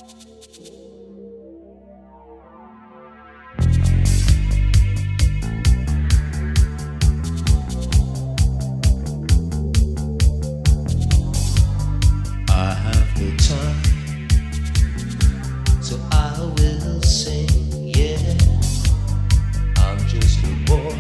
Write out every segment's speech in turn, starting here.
I have no time, so I will sing, yeah. I'm just a boy,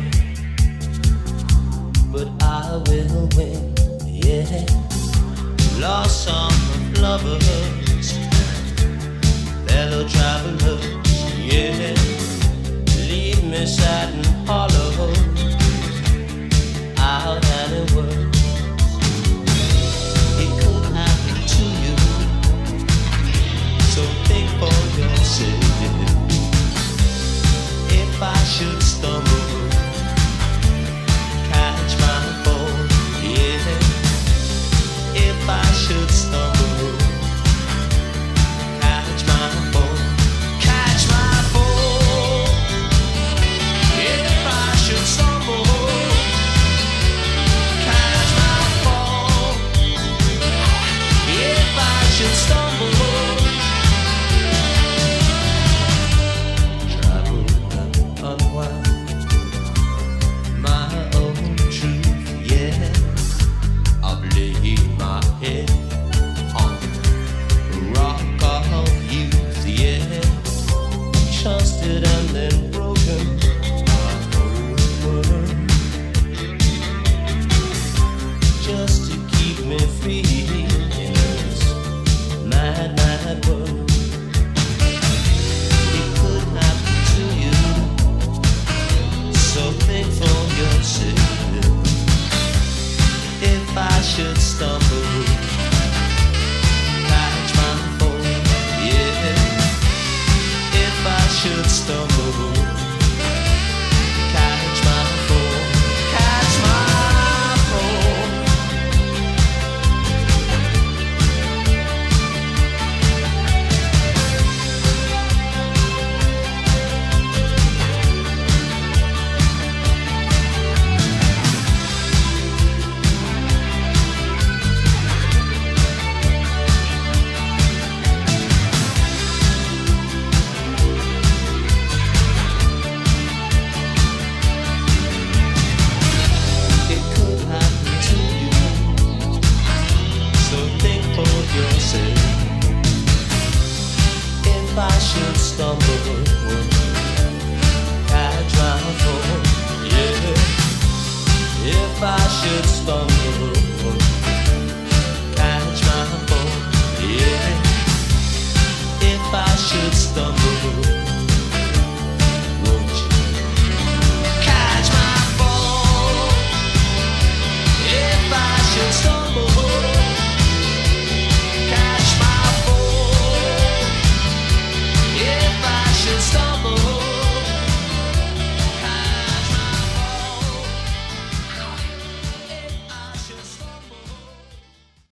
but I will win, yeah. Lost song of lovers, fellow travelers, yeah. Leave me sad and hollow, out and it works. It could happen to you, so think for yourself. If I should stumble, catch my fall, yeah. If I should stumble, catch my fall, catch my fall. If I should stumble, catch my fall. If I should stumble, travel and unwind my own truth, yeah. I've laid my head on the rock of youth, yeah. Trusted and then broken my whole world, just to keep me free in this mad, mad world. It could happen to you, so think for yourself. If I should stumble, catch my fall, yeah. If I should stumble, catch my fall, catch my fall. It could happen to you, so think for yourself. If I should stumble, catch my fall, yeah. If I should stumble,